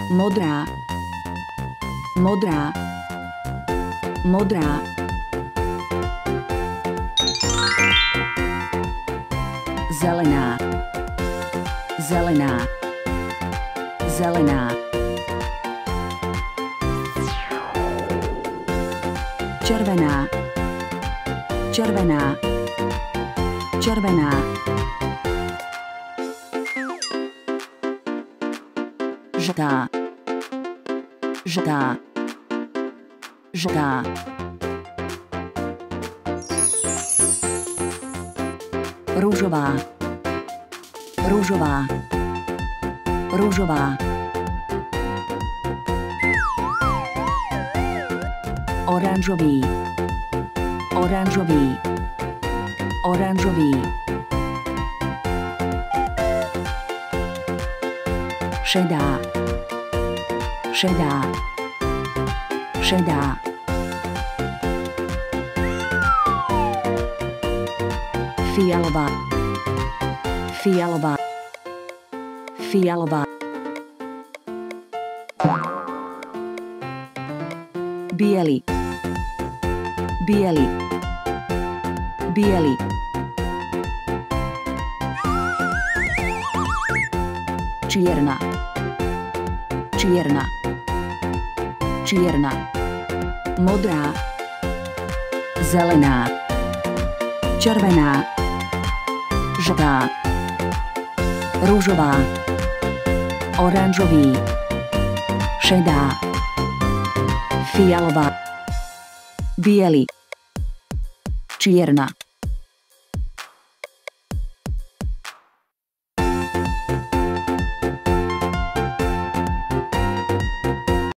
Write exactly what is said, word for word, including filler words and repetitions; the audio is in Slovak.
modrá, modrá, modrá, zelená, zelená, zelená, červená, červená, červená, žltá, žltá, žltá, růžová, růžová, růžová, oranžový, oranžový, oranžový, šedá, šedá, šedá, fialová, fialová, fialová, biely, biely, biely, čierna, čierna, čierna, modrá, zelená, červená, žltá, růžová, oranžový, šedá, fialová, biely, čierna.